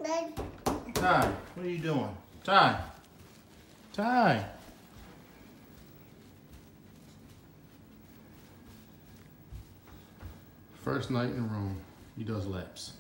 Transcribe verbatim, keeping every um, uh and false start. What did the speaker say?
Ty, what are you doing? Ty. Ty. First night in Rome, he does laps.